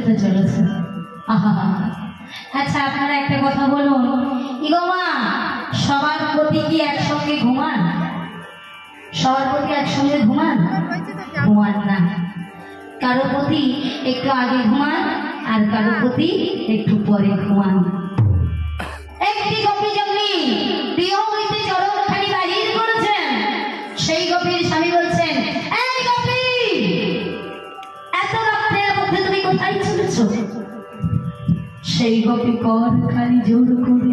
করতে চলেছে। আচ্ছা আপনারা একটা কথা বলুন, ইগো মা, সবার প্রতি কি একসঙ্গে ঘুমান? সবার প্রতি একসঙ্গে ঘুমান? ঘুমান না। কারো প্রতি একটু আগে ঘুমান আর কারো প্রতি একটু পরে ঘুমান। একটি গোপী যমনি দেহ হইতে চরণখানি বাহির করেছেন, সেই গোপীর স্বামী বলছেন, এই গোপী, এত রাত্রের মধ্যে তুমি কোথায় চলেছ? সেই গোপী কর খালি জোর করে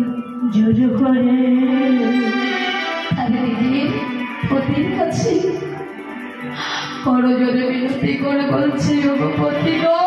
তাদের গিয়ে পতির কাছে বড় জোরে বিনতি করে বলছে, ওগো পতি গো,